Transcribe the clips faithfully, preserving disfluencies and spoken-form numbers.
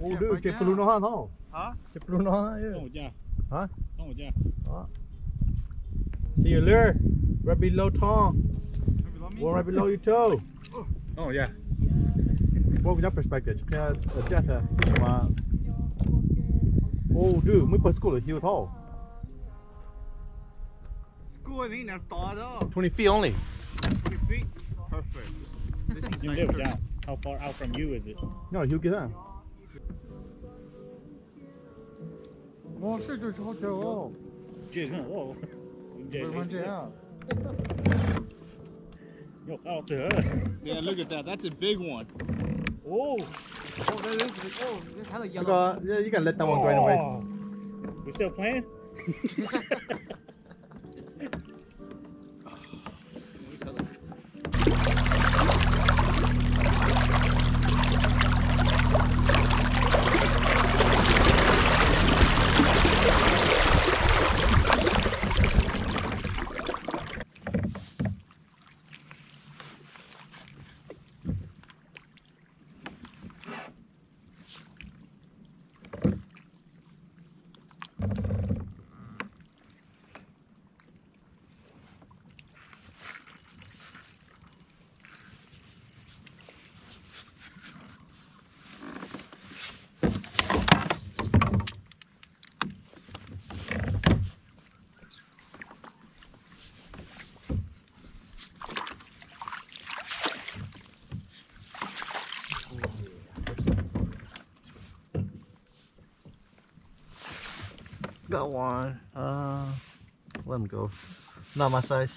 Oh, dude, che peluno han ha. Hả? Che peluno han Con ha. một cha. Hả? Con một cha. Đó. See your lure. Right below tongue. One right below your toe. Con một cha. What was your perspective? Kaya adjust that. Oh, dude, mới ปิด school เลย hill tall. School ain't that tall though. twenty feet only. twenty feet? Perfect. This is You like live thirty. down. How far out from you is it? No, hill get that. 와, 실就是好跳哦， Chưa nữa. Ồ. 为什么这样？ Nhục out there. Yeah, look at that. That's a big one. Oh. 哦，这这哦，这看到 You 烟了。 got, yeah, you can let that one go anyways. We still playing? Got one. Uh, let him go. Not my size.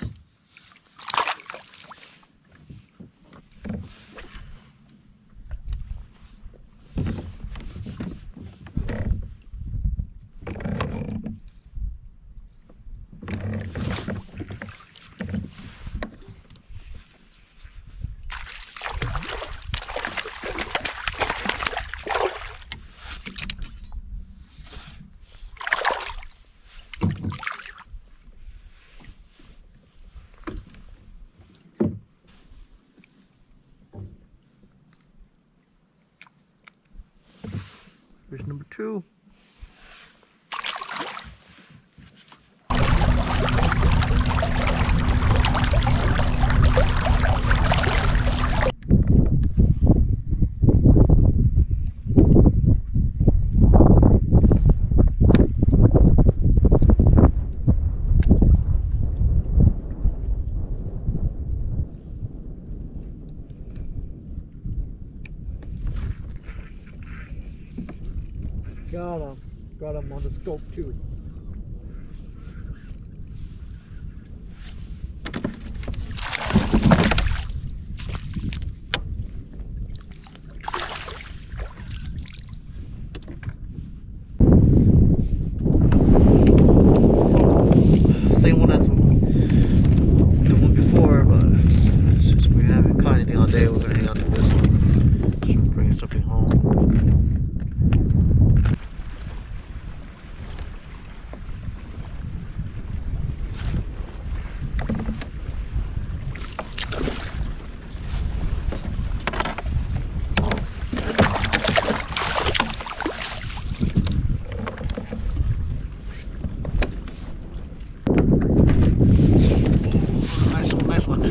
Fish number two. Got him. Got him on the scope too. Same one as the one before, but since we haven't caught anything all day, we're gonna hang on to this one. Should bring something home. Nice one, nice one.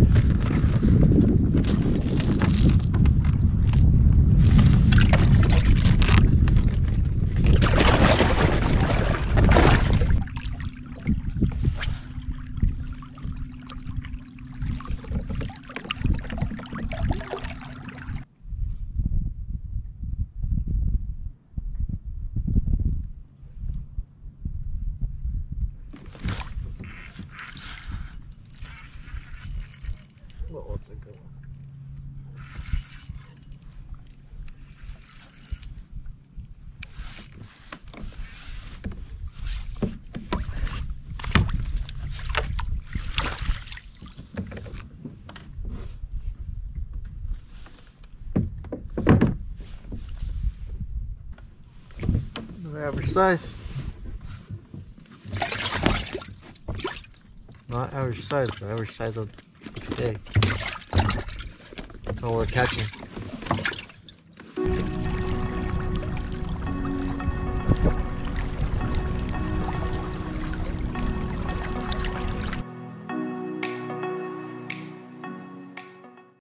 What was it going? Average size. Not average size, but average size of today. That's all we're catching.